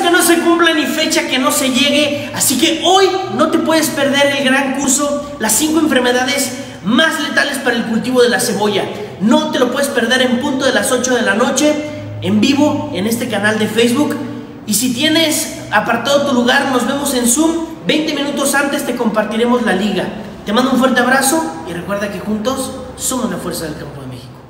que no se cumpla ni fecha que no se llegue, así que hoy no te puedes perder el gran curso, las 5 enfermedades más letales para el cultivo de la cebolla. No te lo puedes perder en punto de las 8 de la noche, en vivo, en este canal de Facebook. Y si tienes apartado tu lugar, nos vemos en Zoom. 20 minutos antes te compartiremos la liga. Te mando un fuerte abrazo y recuerda que juntos somos la fuerza del campo de México.